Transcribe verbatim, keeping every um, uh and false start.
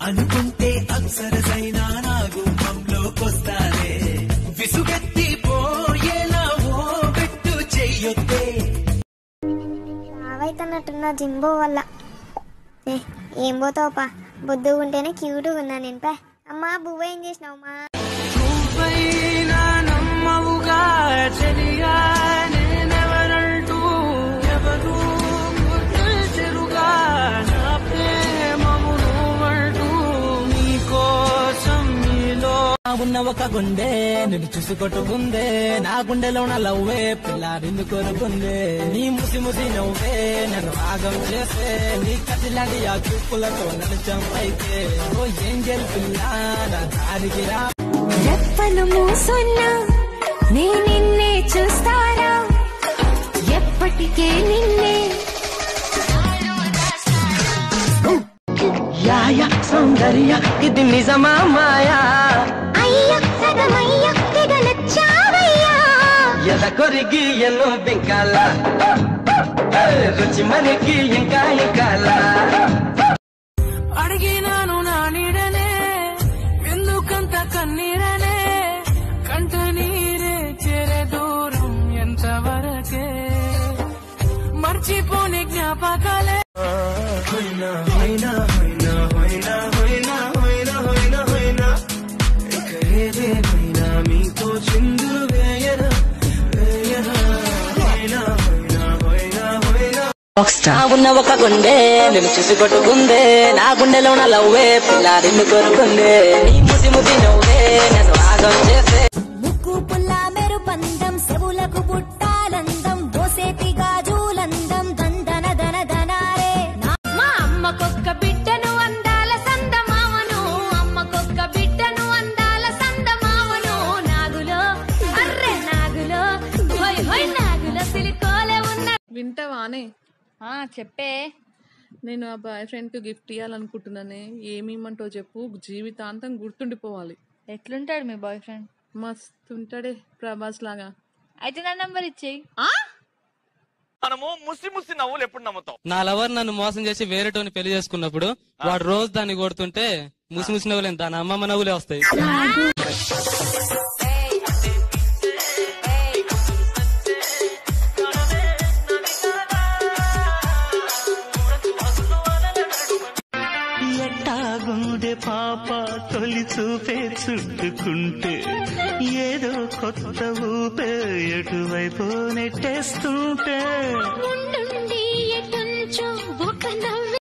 అనుకుంటే అప్సరసైనా నా గుమ్మంలోకొస్తానే విసుగెత్తి పోయేలా ఓ పెట్టు చెయ్యొద్దే రావైతన్నట్టున్నా జింబో వల్ల ఏం పోతావుపా బొద్దుగుంటేనే క్యూట్గా ఉన్నా నేను పా అమ్మా బువ్వ ఏం చేసినావు మా నమ్మవుగా చెలియా నేనెవరంటూ ఎవరు చెరుగా నా ప్రేమము నువ్వంటూ నీకోసం నీలో ఉన్న ఒక గుండె నిన్ను చూసుకొట్టుకుందే నా గుండెలో నా లవ్వే పిల్లారిందు కొరుకుందే నీ ముసి ముసి నవ్వే నన్ను ఆగం చేసే నీ కసిలాంటి ఆ చూపులతో నన్ను చంపైతే ఓ ఏంజెల్ పిల్ల నా దారికి రా రెప్పలు మూసున్నా నే నిన్నే చూస్తారా ఎప్పటికే నిన్నే యాయా సౌందర్య ఇది నిజమా మాయా అయ్యా సగమయ్యా తెగలొచ్చావయ్యా ఎద కొరిగి ఎన్నో బింకాల రుచి మనకి ఇంకా ఇంకాల అడిగినాను నా నీడనే ఎందుకంత కన్నీరనే కంట నీరే చేరే దూరం ఎంతవరకే మర్చిపోని జ్ఞాపకాలే హోయినా హోయినా హోయినా హోయినా హోయినా హోయినా హోయినా హోయినా ఇక ఏదేమైనా మీతో చిందులు వేయనా వేయనా హోయినా హోయినా హోయినా హోయినా ఉన్న ఒక గుండె నేను చూసి కొట్టుకుందే నా గుండెలో నా లవ్వే పిల్లారిని కొరుకుందే నీ ముసి ముసి నవ్వే నన్ను ఆగం చేసే ముక్కు పుల్ల మెరు పందం సెవులకు బుట్టాలందం దోసేటి గాజులందం దందన దన దనారే మా అమ్మకొక్క బిడ్డను అందాల సందమావను అమ్మకొక్క బిడ్డను అందాల సందమావను నాగులో అర్రె నాగులో హోయ్ హోయ్ నాగులో సిలికోలే ఉన్న వింటవానే చెప్పే నేను ఆ బాయ్ ఫ్రెండ్ కి గిఫ్ట్ ఇవ్వాలనుకుంటున్నానే ఏమి ఇమ్మంటో చెప్పు జీవితాంతం గుర్తుండిపోవాలి. ఎట్లుంటాడు మీ బాయ్ ఫ్రెండ్? మస్తు ఉంటాడే, ప్రభాస్ లాగా. అయితే నా నంబర్ ఇచ్చేయి. మనము ముసి ముసి నవ్వులు ఎప్పుడు నమ్ముతాం? నా లవర్ నన్ను మోసం చేసి వేరేటోని పెళ్లి చేసుకున్నప్పుడు వాడు రోజు దాన్ని కొడుతుంటే ముసి ముసి నవ్వులేని దాని అమ్మమ్మ నవ్వులే వస్తాయి. ఎట్టాగుండే పాప తొలి చూపే చుట్టుకుంటే ఏదో కొత్త ఊపే ఎటువైపు నెట్టేస్తుంటే